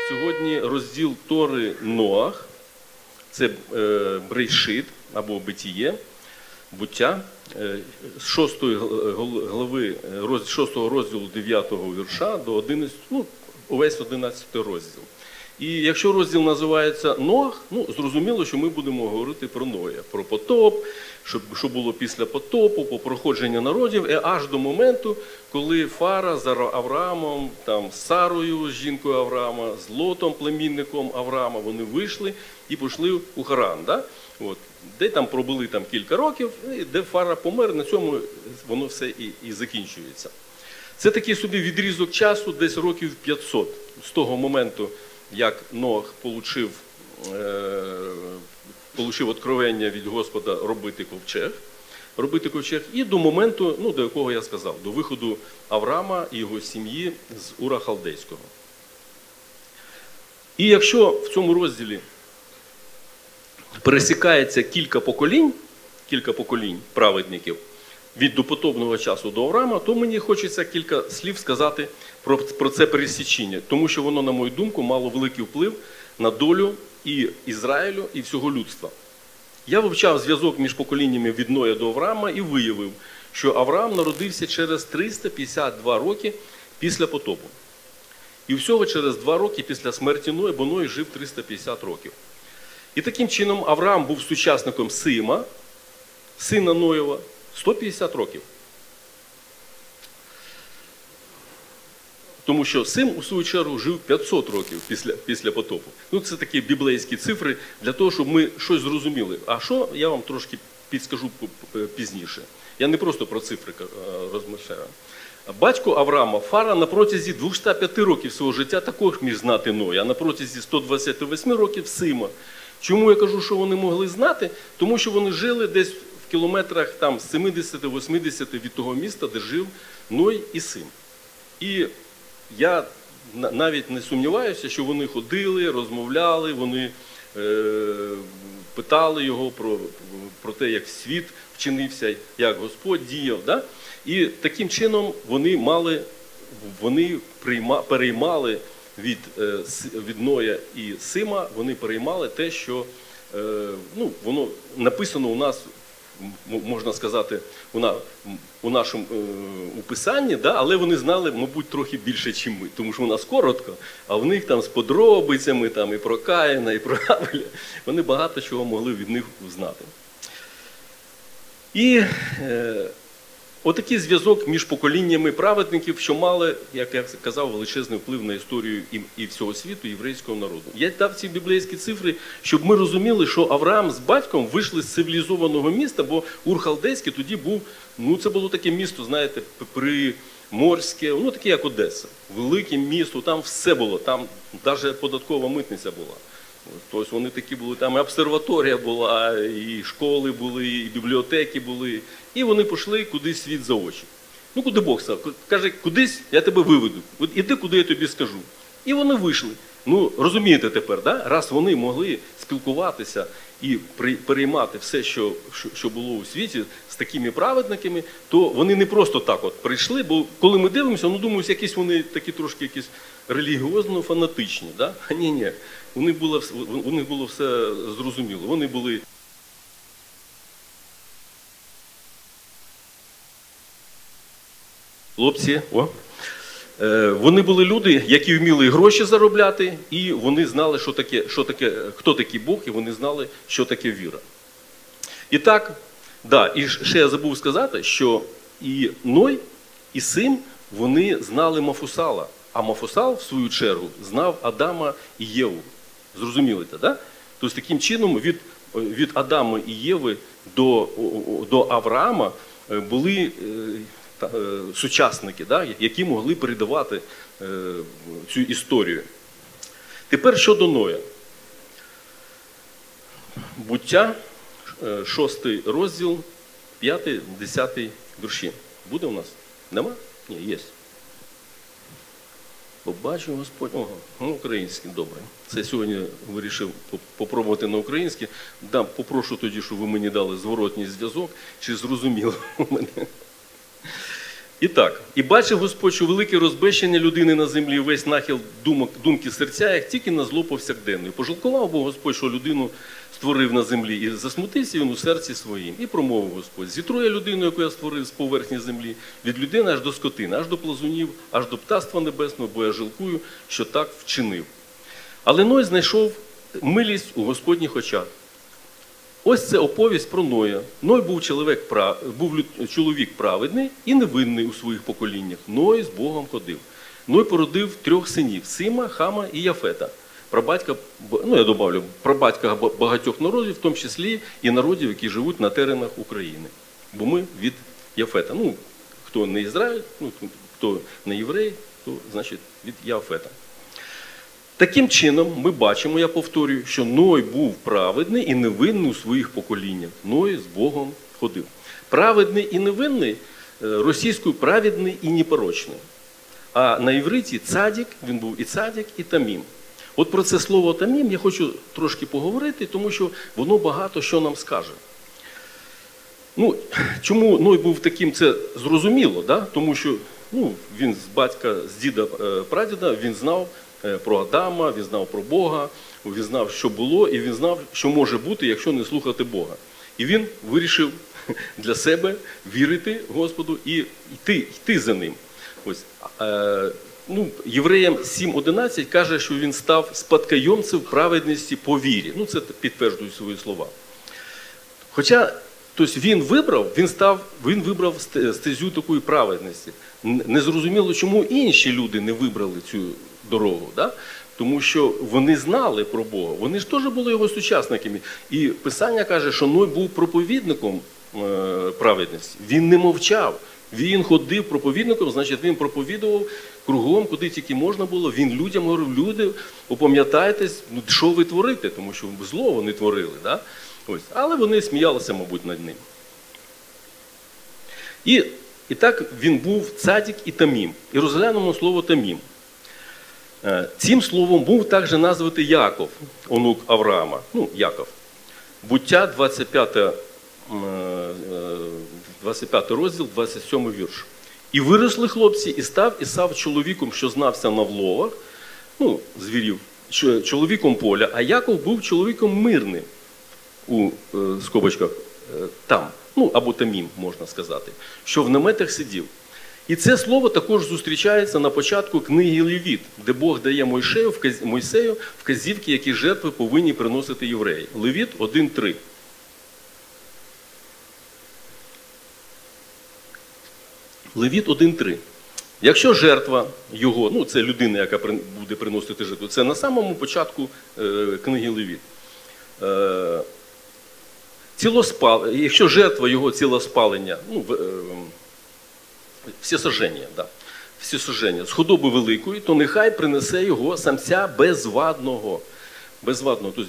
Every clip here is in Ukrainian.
сьогодні розділ Тори Ноах, це Брейшит або Битіє, буття, 6 глави, 6 розділу 9 вірша до 11, увесь 11 розділ. І якщо розділ називається Ноах, зрозуміло, що ми будемо говорити про Ноя, про потоп, що було після потопу, по проходження народів, аж до моменту, коли Фара з Авраамом, з Сарою, жінкою Авраама, з Лотом, племінником Авраама, вони вийшли і пішли у Харан. Да? Де там пробули кілька років, і де Фара помер, на цьому воно все і закінчується. Це такий собі відрізок часу, десь років 500, з того моменту, як Ноах получив откровення від Господа робити ковчег, і до моменту, до якого я сказав, до виходу Авраама і його сім'ї з Ура Халдейського. І якщо в цьому розділі пересікається кілька поколінь праведників від допотопного часу до Авраама, то мені хочеться кілька слів сказати про це пересічення, тому що воно, на мою думку, мало великий вплив на долю і Ізраїлю, і всього людства. Я вивчав зв'язок між поколіннями від Ноя до Авраама і виявив, що Авраам народився через 352 роки після потопу. І всього через 2 роки після смерті Ноя, бо Ной жив 350 років. І таким чином Авраам був сучасником Сима, сина Ноєва, 150 років. Тому що Сим, у свою чергу, жив 500 років після потопу. Це такі біблейські цифри для того, щоб ми щось зрозуміли. А що, я вам трошки підскажу пізніше. Я не просто про цифри розмишляю. Батько Авраама, Фара, на протязі 205 років свого життя також міг знати Ноя, а на протязі 128 років Сима. Чому я кажу, що вони могли знати? Тому що вони жили десь в кілометрах 70-80 від того міста, де жив Ной і Сим. І я навіть не сумніваюся, що вони ходили, розмовляли, вони питали його про те, як світ вчинився, як Господь діяв. Да? І таким чином вони переймали від Ноя і Сима, вони переймали те, що воно написано у нас, можна сказати, у нашому Писанні, да? Але вони знали, мабуть, трохи більше, ніж ми. Тому що у нас коротко, а в них з подробицями і про Каїна, і про Авеля. Вони багато чого могли від них знати. І отакий зв'язок між поколіннями праведників, що мали, як я казав, величезний вплив на історію і всього світу, і єврейського народу. Я дав ці біблейські цифри, щоб ми розуміли, що Авраам з батьком вийшли з цивілізованого міста, бо Ур-Халдейський тоді був, це було таке місто, знаєте, приморське, таке як Одеса. Велике місто, там все було, там навіть податкова митниця була. Тобто вони такі були, там і обсерваторія була, і школи були, і бібліотеки були. І вони пішли кудись світ за очі. Куди Бог сказав? Каже, кудись я тебе виведу. Іди, куди я тобі скажу. І вони вийшли. Розумієте тепер, да? Раз вони могли спілкуватися і переймати все, що було у світі з такими праведниками, то вони не просто так прийшли, бо коли ми дивимося, думаємо, якісь вони такі трошки якісь релігіозно-фанатичні. Да? Ні. У них було все зрозуміло. Вони були хлопці, вони були люди, які вміли гроші заробляти, і вони знали, хто такий Бог, і вони знали, що таке віра. І так, і ще я забув сказати, що і Ной, і Сим, вони знали Мафусала, а Мафусал, в свою чергу, знав Адама і Єву. Зрозуміли це, так? Тобто, таким чином, від Адама і Єви до Авраама були сучасники, да, які могли передавати цю історію. Тепер щодо Ноя. Буття, 6 розділ, 5-10 вірші. Буде у нас? Нема? Ні, є. Побачив Господь. Український, добре. Це сьогодні вирішив попробувати на українській. Попрошу тоді, щоб ви мені дали зворотній зв'язок, чи зрозуміло у мене. І так, і бачив Господь, що велике розбещення людини на землі, весь нахил думки серця, як тільки на зло повсякденне. Пожалкував Бог Господь, що людину створив на землі, і засмутився він у серці своїм. І промовив Господь: зітру я людину, яку я створив з поверхні землі, від людини аж до скотини, аж до плазунів, аж до птаства небесного, бо я жалкую, що так вчинив. Але Ной знайшов милість у Господніх очах. Ось це оповість про Ноя. Ной був чоловік праведний і невинний у своїх поколіннях. Ной з Богом ходив. Ной породив 3 синів – Сима, Хама і Яфета. Прабатька, я добавлю, прабатька багатьох народів, в тому числі і народів, які живуть на теренах України. Бо ми від Яфета. Хто не Ізраїль, хто не єврей, то, значить, від Яфета. Таким чином, ми бачимо, я повторюю, що Ной був праведний і невинний у своїх поколіннях. Ной з Богом ходив. Праведний і невинний російською праведний і непорочний. А на івриті цадік, він був і цадік, і тамім. От про це слово тамім я хочу трошки поговорити, тому що воно багато що нам скаже. Чому Ной був таким, це зрозуміло, да? Тому що він з батька, з діда, прадіда, він знав про Адама, він знав про Бога, він знав, що було, і він знав, що може бути, якщо не слухати Бога. І він вирішив для себе вірити Господу і йти за ним. Ось. Євреям 7:11 каже, що він став спадкойомцем праведності по вірі. Це підтверджують свої слова. Хоча він вибрав стезю такої праведності. Незрозуміло, чому інші люди не вибрали цю дорогу. Да? Тому що вони знали про Бога. Вони ж теж були його сучасниками. І Писання каже, що Ной був проповідником праведності. Він не мовчав. Він ходив проповідником, значить він проповідував кругом, куди тільки можна було. Він людям говорив: люди, опам'ятайтесь, що ви творите, тому що зло вони творили. Да? Ось. Але вони сміялися, мабуть, над ним. І так він був цадік і тамім. І розглянемо слово тамім. Цим словом був також названий Яков, онук Авраама. Яков. Буття 25 розділ, 27 вірш. І виросли хлопці, і став Ісав чоловіком, що знався на вловах, звірів, чоловіком поля, а Яков був чоловіком мирним, у скобочках, там, або тамім, можна сказати, що в наметах сидів. І це слово також зустрічається на початку книги Левіт, де Бог дає Мойсею вказівки, які жертви повинні приносити євреї. Левіт 1:3. Левіт 1:3. Якщо жертва його, це людина, яка буде приносити жертву, це на самому початку книги Левіт. Якщо жертва його цілоспалення, всесожження, з худоби великої, то нехай принесе його самця безвадного, тобто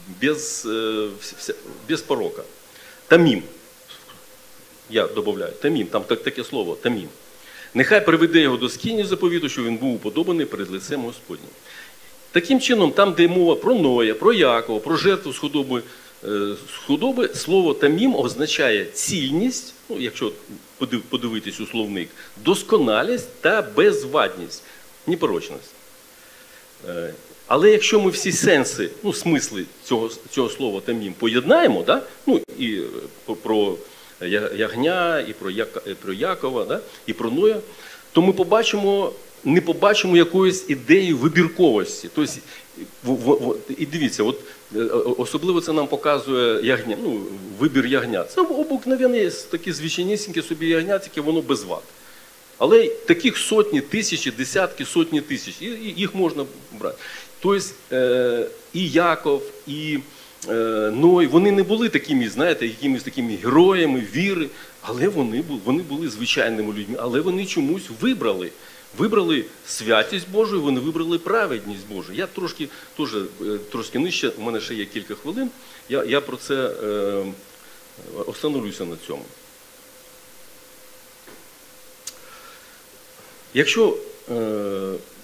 без порока. Тамім. Я додаю, тамім, там таке слово, тамім. Нехай приведе його до скині заповіту, що він був уподобаний перед лицем Господнім. Таким чином, там, де мова про Ноя, про Якова, про жертву з худоби, слово тамім означає цільність, якщо подивитись у словник, досконалість та безвадність, непорочність. Але якщо ми всі сенси, смисли цього слова тамім поєднаємо, да? І про ягня, і про Якова, да? І про Ноя, то ми не побачимо якоїсь ідеї вибірковості. Тобто, і дивіться, особливо це нам показує ягня, вибір ягня. Це обикновенне такі звичайнісінькі собі ягнятики, воно без вад. Але таких сотні, тисячі, десятки, сотні тисяч, і їх можна брати. Тобто і Яков, і Ной, вони не були такими, знаєте, якимись такими героями віри, але вони були звичайними людьми, але вони чомусь вибрали святість Божу, вони вибрали праведність Божу. Я трошки нижче, у мене ще є кілька хвилин, я про це остановлюся на цьому. Якщо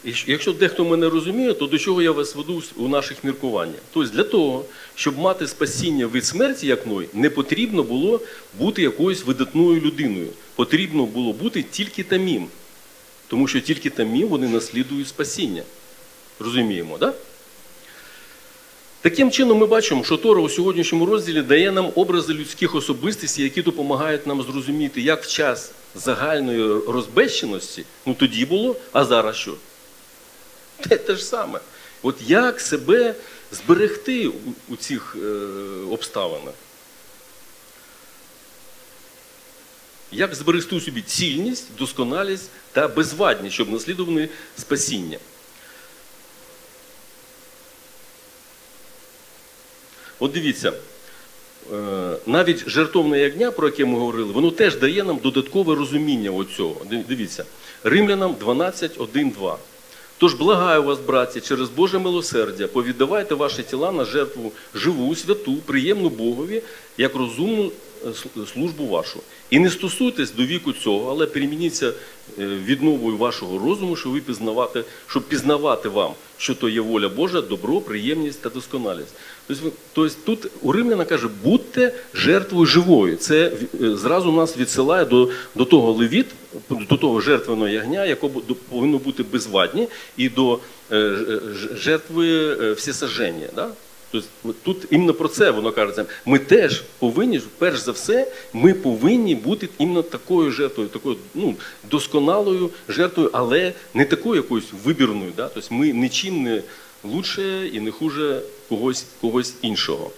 якщо дехто мене розуміє, то до чого я вас веду у наших міркуваннях? Тобто для того, щоб мати спасіння від смерті, як Ной, не потрібно було бути якоюсь видатною людиною. Потрібно було бути тільки тамім. Тому що тільки тамім вони наслідують спасіння. Розуміємо, так? Таким чином ми бачимо, що Тора у сьогоднішньому розділі дає нам образи людських особистостей, які допомагають нам зрозуміти, як в час загальної розбещеності, ну тоді було, а зараз що? Те ж саме. От як себе зберегти у цих обставинах? Як зберегти у собі цільність, досконалість та безвадність, щоб наслідували спасіння? От дивіться, навіть жертовне ягня, про яке ми говорили, воно теж дає нам додаткове розуміння оцього. Дивіться, Римлянам 12:1-2. Тож благаю вас, браті, через Боже милосердя, повіддавайте ваші тіла на жертву живу, святу, приємну Богові, як розумну службу вашу. І не стосуйтесь до віку цього, але перемініться відновою вашого розуму, щоб пізнавати вам, що то є воля Божа, добро, приємність та досконалість. Тобто тут у Римляна каже, будьте жертвою живою. Це зразу нас відсилає до того левіт, до того жертвеного ягня, яке повинно бути безвадні, і до жертви всесожження. Да? Тобто, тут іменно про це воно кажеться. Ми теж повинні, перш за все, ми повинні бути іменно такою жертвою, такою досконалою жертвою, але не такою якоюсь вибірною. Да? Тобто ми нічим не лучше і не хуже когось іншого.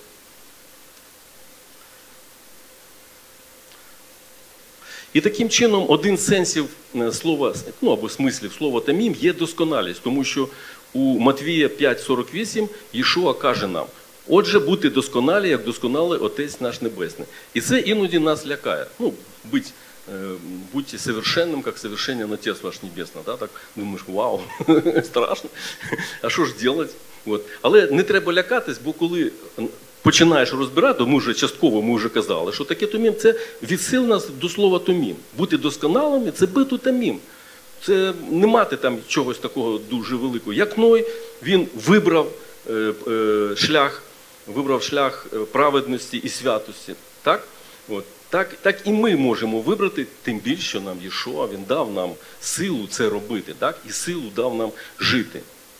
І таким чином один з сенсів слова, або смислів слова тамім є досконалість, тому що у Матвія 5:48 Єшуа каже нам, отже, будьте досконалі, як досконалий Отець наш Небесний. І це іноді нас лякає. Будьте совершенним, як совершенен Отець ваш Небесний. Да? Так думаєш, вау, страшно, а що ж робити? Але не треба лякатись, бо коли починаєш розбирати, ми вже казали, що таке томім – це відсил нас до слова томім. Бути досконалими – це бити тамім. Це не мати там чогось такого дуже великого. Як Ной, він вибрав шлях праведності і святості. Так? Так і ми можемо вибрати, тим більше, що нам Єшуа, він дав нам силу це робити, так? І силу дав нам жити.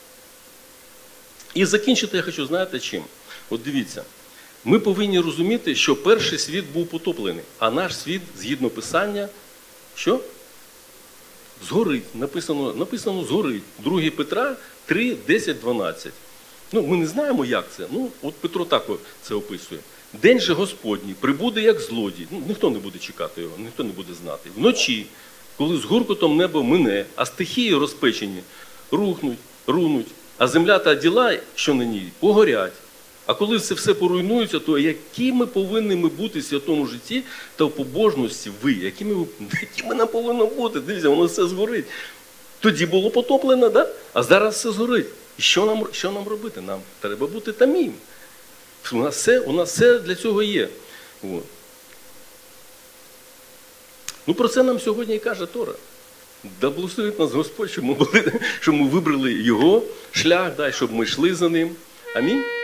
І закінчити я хочу, знаєте, чим? От дивіться, ми повинні розуміти, що перший світ був потоплений, а наш світ, згідно Писання, що? Згорить. Написано згорить. 2 Петра 3:10-12. Ми не знаємо, як це. От Петро так це описує. День же Господній прибуде, як злодій. Ніхто не буде чекати його, ніхто не буде знати. Вночі, коли з гуркотом небо мине, а стихії розпечені рунуть, а земля та діла, що на ній, погорять. А коли це все поруйнується, то якими повинні ми бути в святому житті та в побожності ви? Якими нам повинно бути? Дивіться, воно все згорить. Тоді було потоплено, да? А зараз все згорить. І що нам робити? Нам треба бути тамім. У нас все для цього є. Про це нам сьогодні і каже Тора. Да благословить нас Господь, щоб ми вибрали Його шлях, щоб ми йшли за Ним. Амінь.